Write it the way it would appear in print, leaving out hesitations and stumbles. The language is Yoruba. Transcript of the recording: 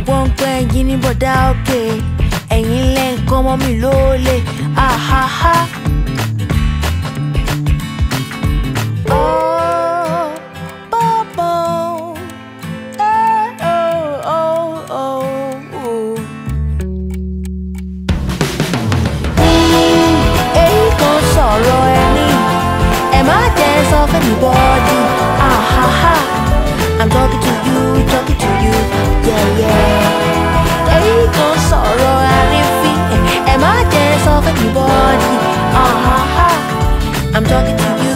gbọ́n pẹ́ yín ní bọ̀dá òkè ẹ̀yin lẹ́ ń kọ́ mọ́ mi lólè ahaha. Of anybody, I'm talking to you, yeah, yeah. Hey, go sorrow and if am I jealous of anybody, I'm talking to you.